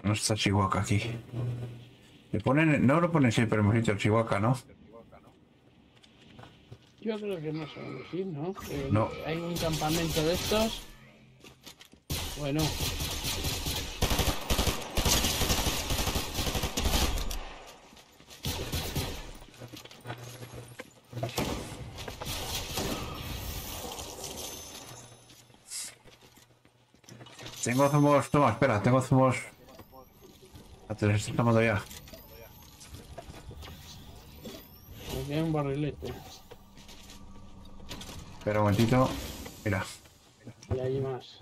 No está Chihuahua aquí. Le ponen, no lo ponen siempre en el sitio Chihuahua, ¿no? Yo creo que más o menos sí, ¿no? No. Hay un campamento de estos. Bueno. Tengo zumos. Toma, espera, tengo zumos. Te los estoy tomando ya. Aquí hay un barrilete. Espera un momentito. Mira. Y hay más.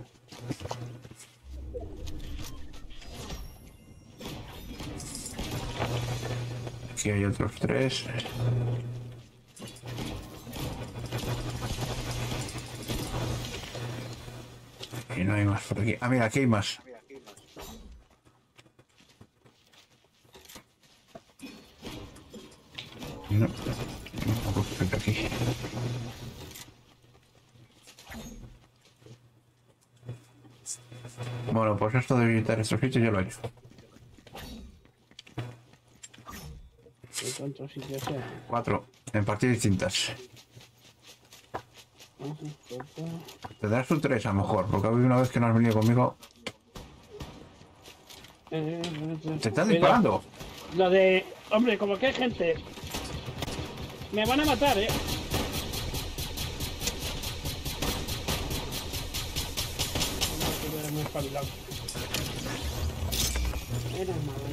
Aquí hay otros 3. Y no hay más por aquí. Ah, mira, aquí hay más. No, no puedo ver aquí. Bueno, pues esto de visitar estos sitios ya lo he hecho. ¿Y cuántos sitios hay? 4, en partidas distintas. Te das un 3 a lo mejor, porque ha habido una vez que no has venido conmigo. Te están disparando. Lo de... Hombre, como que hay gente... Me van a matar, ¿eh? Me he espabilado. Era malo.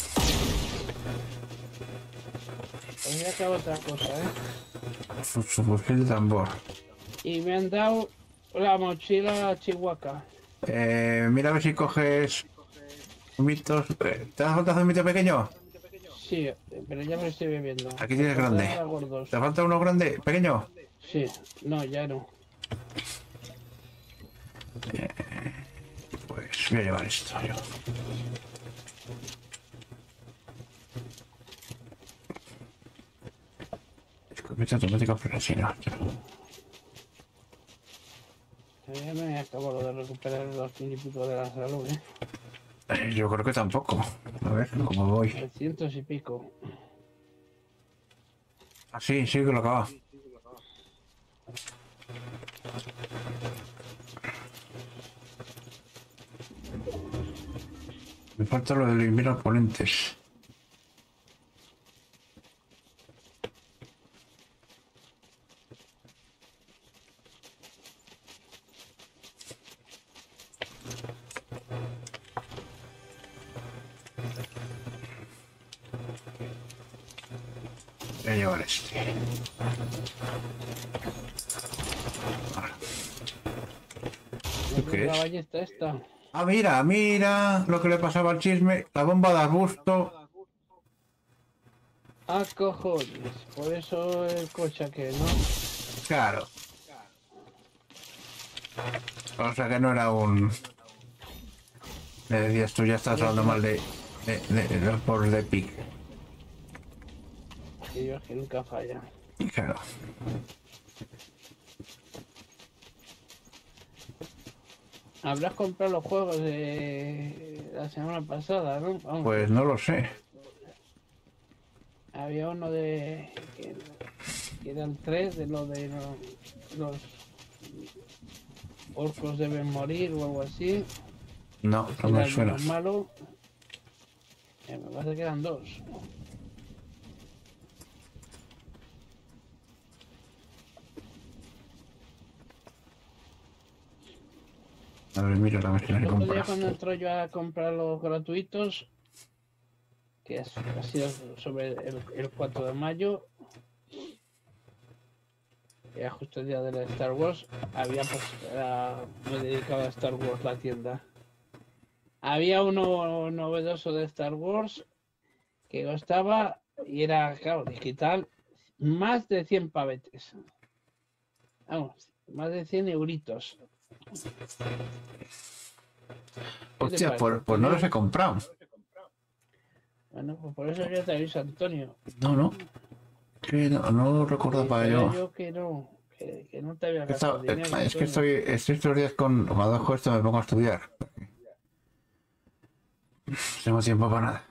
Voy a acabar otra cosa, ¿eh? Su fusil de tambor. Y me han dado la mochila Chihuahua. Mira a ver si coges mitos. ¿Te das falta de un mito pequeño? Sí, pero ya me lo estoy bebiendo. Aquí tienes grande. ¿Te falta uno grande? ¿Pequeño? Sí, no, ya no. Pues voy a llevar esto yo. Escopeta automática fresina. Ya me acabo de recuperar los 1000 y pico de la salud, ¿eh? Yo creo que tampoco. A ver cómo voy. 300 y pico. Ah, sí, sí que lo acaba. Me falta lo de eliminar oponentes. Voy a llevar este. Vale. ¿Esto qué La es? ballesta esta. Ah, mira, mira lo que le pasaba al chisme. La bomba de arbusto. Ah, cojones. Por eso el coche que no. Claro. O sea que no era un... Le decías tú, ya estás hablando mal de los poros de Epic. Y yo que nunca falla. Claro. Habrás comprado los juegos de la semana pasada, ¿no? Vamos, Pues no lo sé. había uno de... que eran 3 de lo de los orcos deben morir o algo así. No, no me suena. Malo. Me parece que eran 2. A ver, mira la máquina de El otro día compra. cuando entro yo a comprar los gratuitos, que ha sido sobre el 4 de mayo, era justo el día de la Star Wars, había pues, era muy dedicado a Star Wars la tienda. Había uno novedoso de Star Wars que costaba, y era, claro, digital, más de 100 pavetes. Vamos, más de 100 euritos. Hostia, pues no los he comprado. Bueno, pues por eso yo te aviso, Antonio. No. Que no lo recordaba yo. Yo que no te había gastado dinero. Es que estoy estos días con... Cuando dejo esto me pongo a estudiar. tengo tiempo para nada.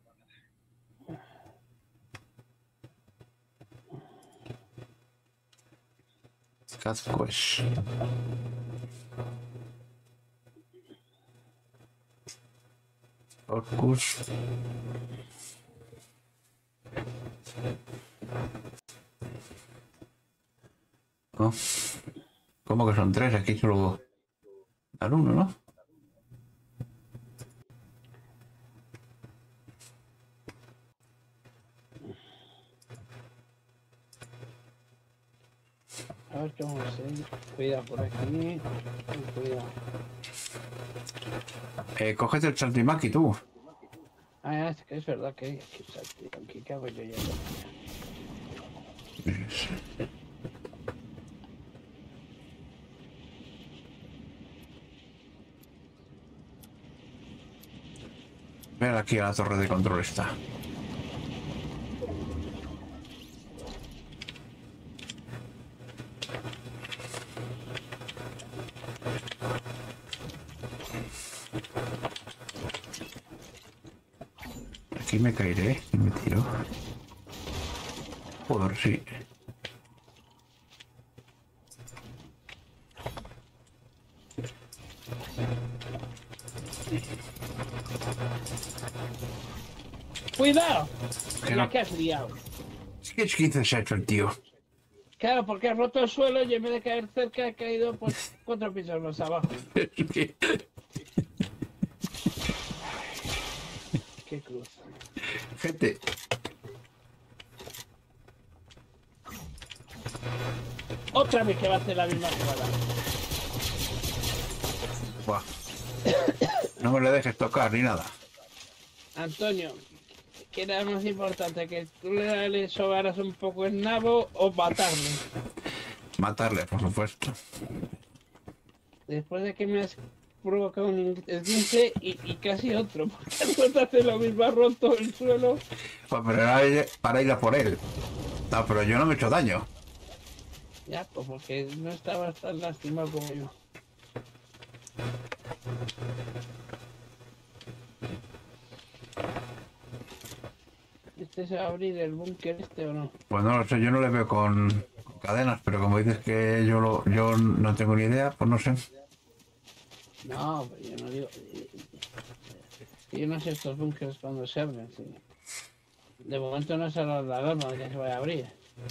Cat Quest. Orcus. Oh. ¿Cómo que son tres? Aquí solo dar uno, ¿no? A ver qué vamos a hacer. Cuidado por aquí. Cuidado. Cógete el saltimaki tú. Ah, es verdad que hay que saltar. Aquí cago yo ya. Ven aquí a la torre de control está. Aquí me caeré y me tiro. Joder, sí. ¡Cuidado! Que Ya no. que has liado. ¿Qué esquizos se ha hecho el tío? Claro, porque has roto el suelo y en vez de caer cerca, he caído pues 4 pisos más abajo. Es que... Qué cruz. Gente, Otra vez que va a hacer la misma jugada. buah. No me le dejes tocar ni nada. Antonio, ¿qué era más importante? ¿Que tú le sobaras un poco el nabo o matarle? Matarle, por supuesto. Después de que me has provocado un esguince y casi otro, porque después de hacer lo mismo has roto el suelo. Pues pero era para ir a por él. No, pero yo no me he hecho daño. Ya, pues porque no estabas tan lastimado como yo. ¿Este se va a abrir el búnker este o no? Pues no lo sé, yo no le veo con cadenas, pero como dices que yo no tengo ni idea, pues no sé. No, pero yo no digo... Yo no sé estos búnkers cuando se abren, sí. De momento no se ha dado la alarma de que se vaya a abrir.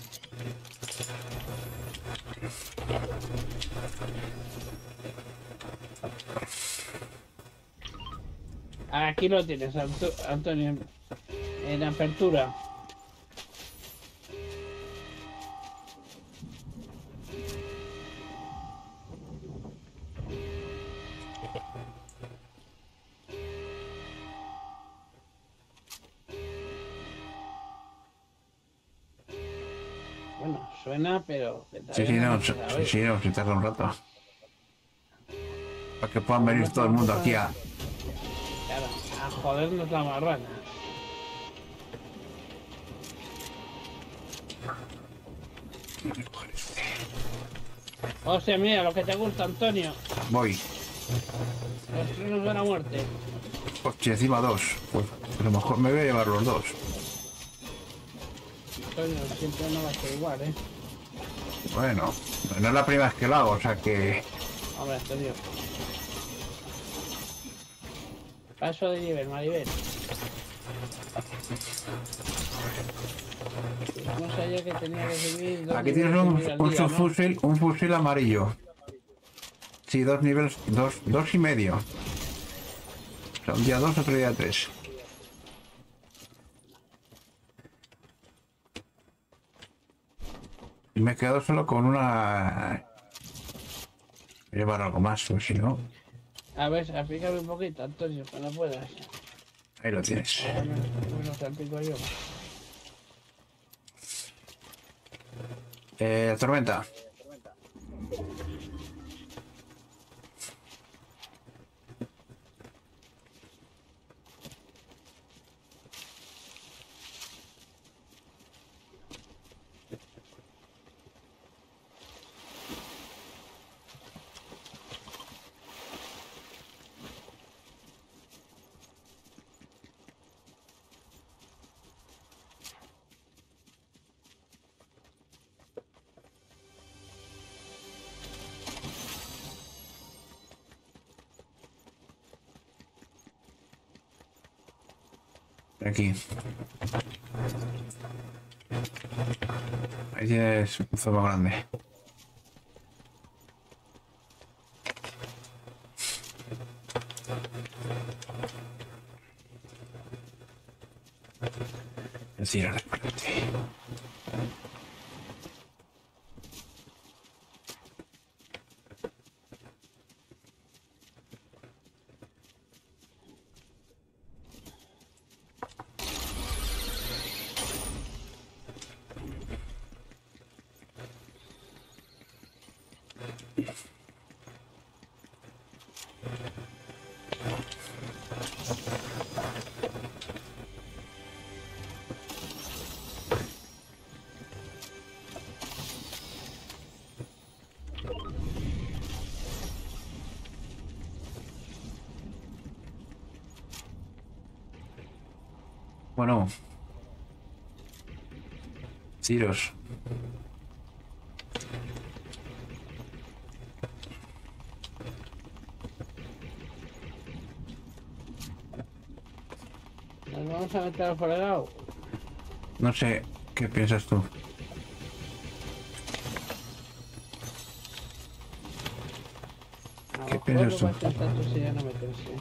Aquí lo tienes, Antonio, en apertura. Bueno, suena, pero Sí, todavía sí, no no, se empieza a oír. sí, no, se tarda un rato. Para que puedan venir Vamos todo el mundo aquí a... Claro, a jodernos la marrana. Hostia, mira, lo que te gusta, Antonio. Voy. Los trenos de la muerte. Hostia, encima dos. Pues a lo mejor me voy a llevar los dos. Antonio, siempre no va a ser igual, ¿eh? Bueno, no es la primera vez que lo hago, o sea que... Hombre, Antonio. Paso de nivel, Maribel. No sabía que tenía que subir. Aquí tienes un fusil amarillo. Sí, 2 niveles, dos y medio. O sea, un día 2, otro día 3. Y me he quedado solo con una... Voy a llevar algo más, pues si no... A ver, aplícame un poquito, Antonio, cuando puedas. Ahí lo tienes. Ahora me lo salpico yo. Tormenta. Aquí. Ahí tienes un zoom grande. Decir al frente. Bueno, Ciros. Nos vamos a meter al fregado. No sé, ¿qué piensas tú? ¿Qué piensas tú? Va a intentar tú si ya no meterse.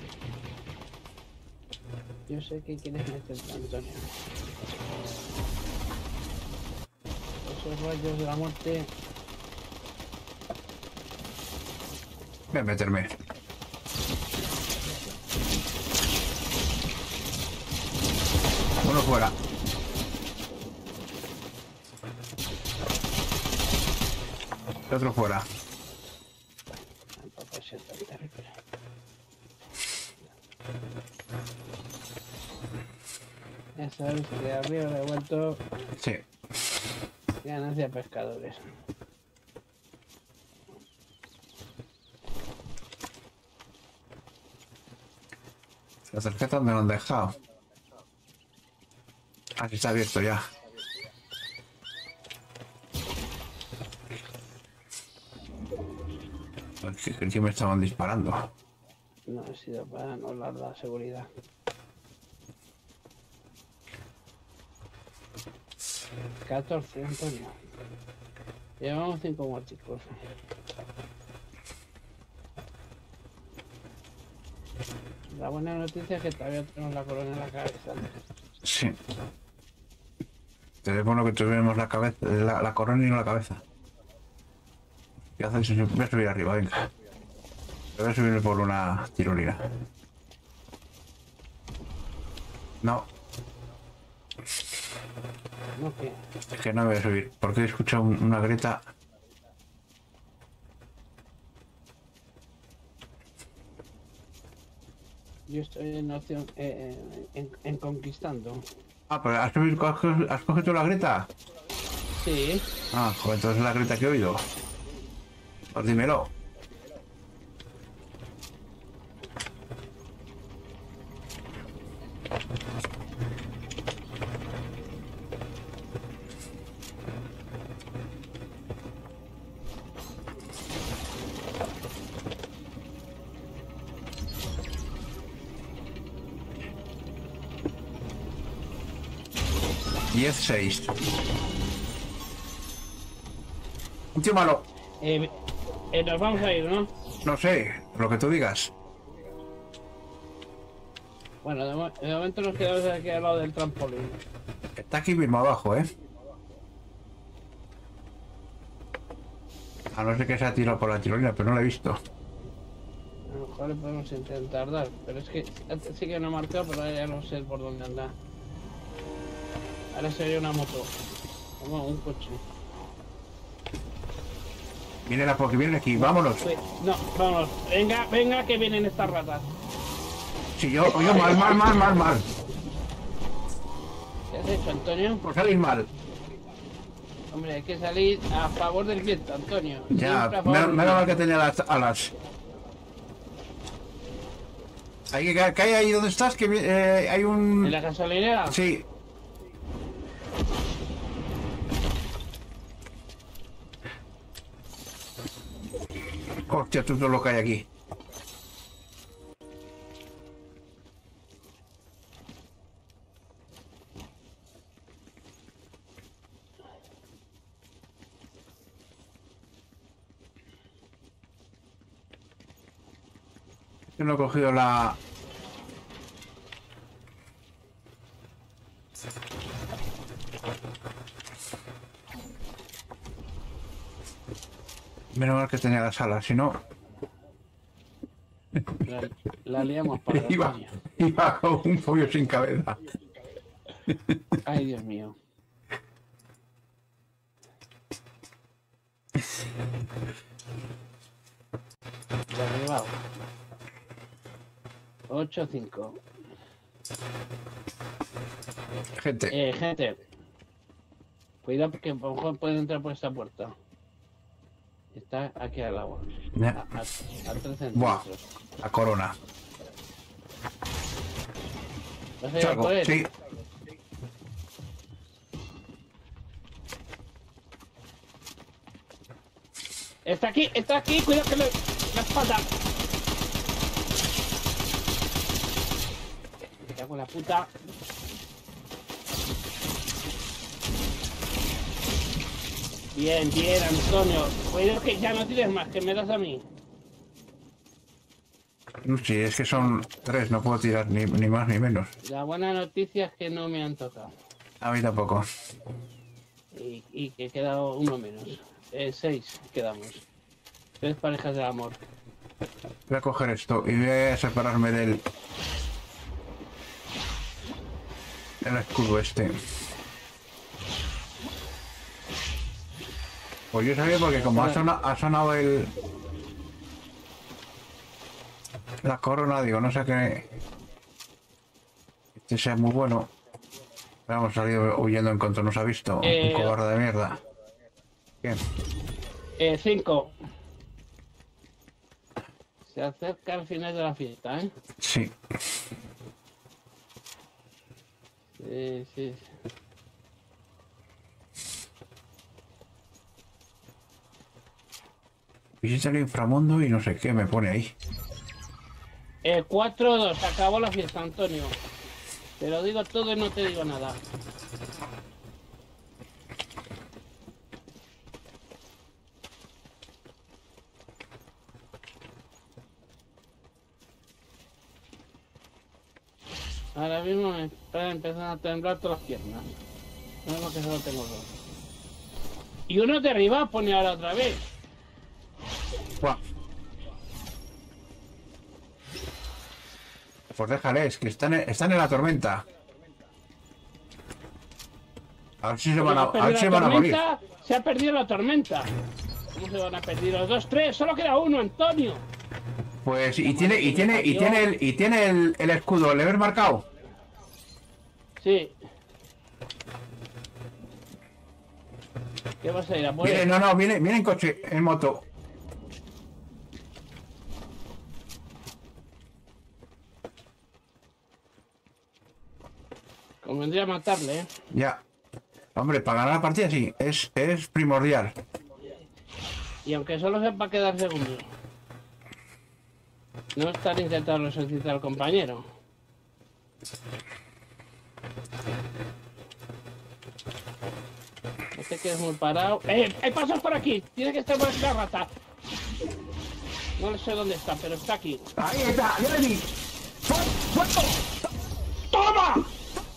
Yo sé que quieres meterte, Antonio. Esos rayos de la muerte. Voy a meterme. Uno fuera. El otro fuera. Tampoco es tan terrible. Ya sabes que arriba le he vuelto Sí. ganancia pescadores. La tarjeta donde lo han dejado. Aquí está abierto ya. Creí que me estaban disparando. No ha sido para anular la seguridad. $14, Antonio. Llevamos 5 muerticos. La buena noticia es que todavía tenemos la corona en la cabeza. Sí. Teléfono que tuvimos la cabeza, la corona y no la cabeza. ¿Qué haces? Voy a subir arriba, venga. Voy a subir por una tirolina. No, ¿No qué? es que no voy a subir. Porque he escuchado una grieta. Yo estoy en opción en conquistando. Ah, pero ¿has cogido la grieta? Sí. Ah, joder, entonces es la grieta que he oído. Pues dímelo. Diez, 6. Un tío malo. Nos vamos a ir, ¿no? No sé, lo que tú digas. Bueno, de momento nos quedamos aquí al lado del trampolín. Está aquí mismo abajo, ¿eh? A no ser que se ha tirado por la tirolina, pero no la he visto. A lo mejor le podemos intentar dar, pero es que antes sí que no ha marcado, pero ahora ya no sé por dónde anda. Ahora sería una moto, como un coche. Vienen a porque vienen aquí, vámonos. No, vámonos. Venga, venga, que vienen estas ratas. Si yo mal. ¿Qué has hecho, Antonio? Por salir mal. Hombre, hay que salir a favor del viento, Antonio. Ya, Siempre a favor del menos mal viento. que tenía las alas. ¿Qué hay ahí donde estás? Que hay un... ¿En la gasolinera? Sí. Hostia, tú todo lo que hay aquí. Yo no he cogido la... Menos mal que tenía la sala, si no... La liamos para la iba, coña. iba con un pollo sin cabeza. Ay, Dios mío. Derribado. 8-5. Gente, Cuidado porque a lo mejor pueden entrar por esta puerta. Está aquí al agua. ya. A 3 Buah, centímetros. la corona. ¿Vas a ir a Salgo, por él? sí. Está aquí, cuidado que le... La espalda. Me cago en la puta. Bien, bien, Antonio. Cuidado que ya no tires más, que me das a mí. Sí, es que son 3, no puedo tirar ni más ni menos. La buena noticia es que no me han tocado. A mí tampoco. Y que he quedado uno menos. 6 quedamos. 3 parejas de amor. Voy a coger esto y voy a separarme del escudo este. Pues yo sabía porque como ha sonado la corona, digo, no sé qué este sea muy bueno. Pero hemos salido huyendo en cuanto nos ha visto. Un cobarde de mierda. Bien. 5. Se acerca el final de la fiesta, ¿eh? Sí. Sí. Visita el inframundo y no sé qué me pone ahí. 4-2, acabó la fiesta, Antonio. Te lo digo todo y no te digo nada. Ahora mismo me están empezando a temblar todas las piernas. No, que solo tengo 2. Y uno de arriba pone ahora otra vez. Buah. Pues déjales, que están en la tormenta. A ver si se van a morir. Se ha perdido la tormenta. ¿Cómo se van a perder los 2-3? Solo queda uno, Antonio. Pues y tiene el escudo, ¿le ves marcado? Sí. ¿Qué vas a ir a por Viene, él? no, viene en coche, en moto. Convendría matarle, ¿eh? Ya. Hombre, para ganar la partida sí, es primordial. Y aunque solo sea para quedar segundo. No estar intentando resucitar al compañero. No te quedes muy parado. ¡Hay pasos por aquí! Tiene que estar por aquí la rata. No sé dónde está, pero está aquí. Ahí está, ya le vi. ¡Toma!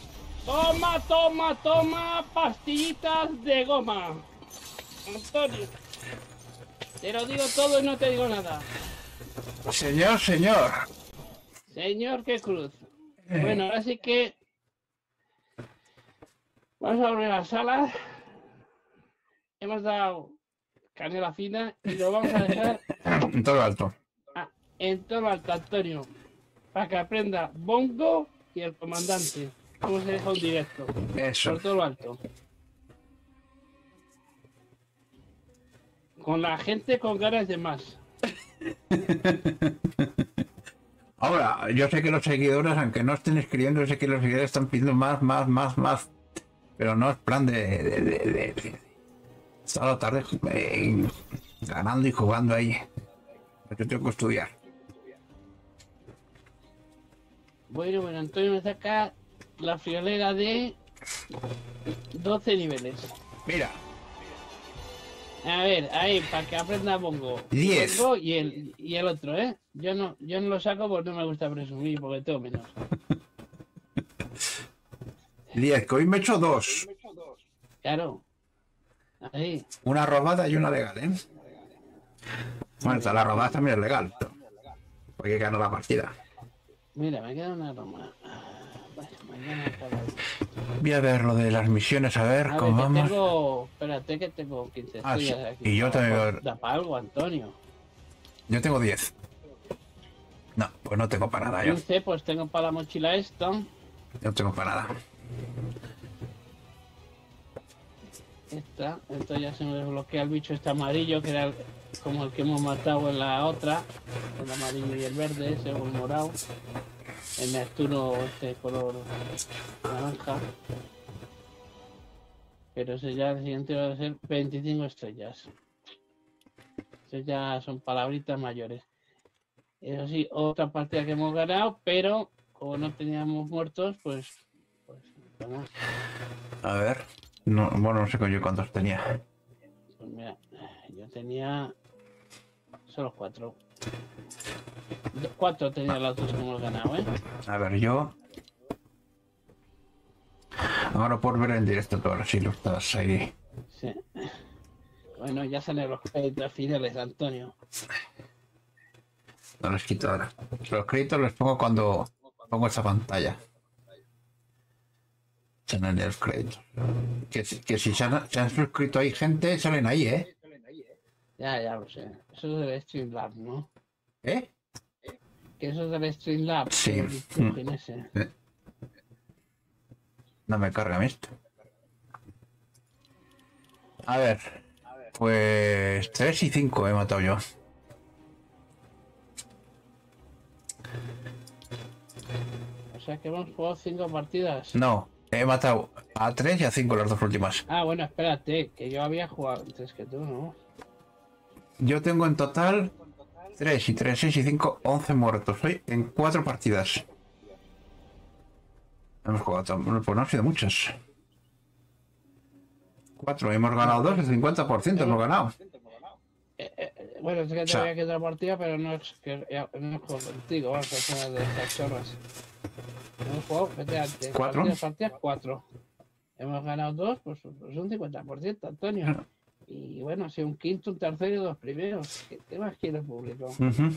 Toma, pastillitas de goma. Antonio. Te lo digo todo y no te digo nada. Señor. Señor, qué cruz. Bueno, ahora sí que vamos a volver a la sala. Hemos dado canela fina y lo vamos a dejar En todo lo alto. en todo lo alto, Antonio, para que aprenda Bongo y el comandante cómo se deja un directo. Eso. Por todo lo alto. Con la gente con ganas de más. Ahora, yo sé que los seguidores, aunque no estén escribiendo, yo sé que los seguidores están pidiendo más. Pero no es plan de estar a la tarde ganando y jugando ahí. Yo tengo que estudiar. Bueno, Antonio me saca la friolera de 12 niveles. Mira. A ver, ahí, para que aprenda Bongo. 10. Bongo y el otro, ¿eh? Yo no lo saco porque no me gusta presumir, porque tengo menos. 10, que hoy me he hecho 2. Claro. Ahí. Una robada y una legal, ¿eh? Bueno, la robada también es legal. Porque ganó la partida. Mira, me queda una Roma. Bueno, mañana para... Voy a ver lo de las misiones, a ver A cómo ver, vamos. espérate que tengo 15 Ah, sí. estrellas aquí. Y yo también. Da para algo, Antonio. Yo tengo 10. No, pues no tengo para nada yo. 15, pues tengo para la mochila esta. No tengo para nada. Esta. Entonces ya se me desbloquea el bicho este amarillo, que era como el que hemos matado en la otra. El amarillo y el verde, ese o el morado. El Neptuno este color naranja. Pero ese ya el siguiente va a ser 25 estrellas. Esas ya son palabritas mayores. Eso sí, otra partida que hemos ganado, pero como no teníamos muertos, pues vamos. A ver. No, bueno, no sé yo cuántos tenía. Pues mira, yo tenía solo 4. 4 tenía las dos que hemos ganado, ¿eh? A ver, yo. Ahora por ver en directo todas las ilustradas ahí. Sí. Bueno, ya salen los créditos finales, Antonio. No los quito ahora. Los créditos los pongo cuando pongo esa pantalla. Salen los créditos. Que si se han suscrito ahí gente, salen ahí, ¿eh? Ya lo sé. Eso es del Streamlab, ¿no? ¿Eh? Que eso es del Streamlab. Sí. El dibujín ese. No me carga esto. A ver. Pues 3 y 5 he matado yo. O sea que hemos jugado 5 partidas. No, he matado a 3 y a 5 las dos últimas. Ah, bueno, espérate, que yo había jugado antes que tú, ¿no? Yo tengo en total 3 y 3, 6 y 5, 11 muertos. Hoy en 4 partidas. Hemos jugado, pues no han sido muchas. 4, hemos ganado 2, el 50% hemos ganado. Bueno, es que te O sea, había quedado partida, pero no es que no he jugado contigo, vamos a hacer de estas chorras. Hemos jugado, vete antes. 4. Partidas 4. Hemos ganado 2, pues un 50%, Antonio. Y bueno, ha sido un quinto, un tercero y 2 primeros. ¿Qué más quiere el público?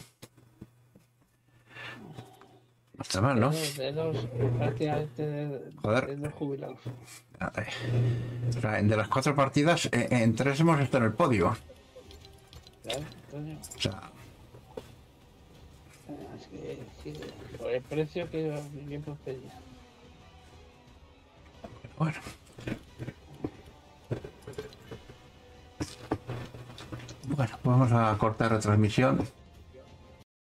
No está mal, ¿no? De dos, prácticamente Joder. de 2 jubilados. O sea, de las 4 partidas, en 3 hemos estado en el podio. Claro, Antonio. O sea, Es que por el precio que bien pues pedía. bueno. Bueno, pues vamos a cortar la transmisión.